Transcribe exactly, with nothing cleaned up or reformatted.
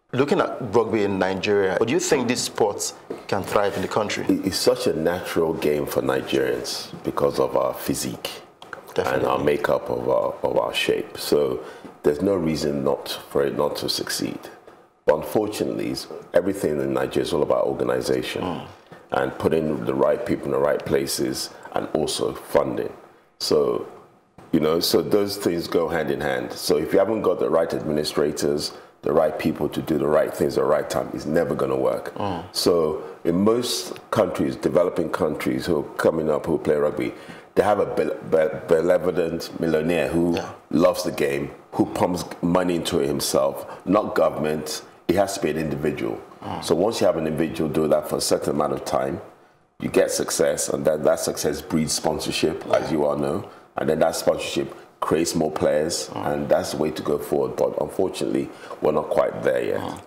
Looking at rugby in Nigeria, do you think these sports can thrive in the country? It's such a natural game for Nigerians because of our physique. Definitely. And our makeup of our, of our shape. So there's no reason not for it not to succeed. But unfortunately, everything in Nigeria is all about organization mm. and putting the right people in the right places and also funding. So, you know, so those things go hand in hand. So if you haven't got the right administrators, the right people to do the right things at the right time, it's never going to work. Mm. So in most countries, developing countries who are coming up, who play rugby, they have a be be benevolent millionaire who yeah. loves the game, who pumps money into it himself, not government. It has to be an individual. Mm. So once you have an individual do that for a certain amount of time, you get success, and then that success breeds sponsorship, yeah. as you all know, and then that sponsorship creates more players, mm. and that's the way to go forward. But unfortunately, we're not quite there yet. Mm.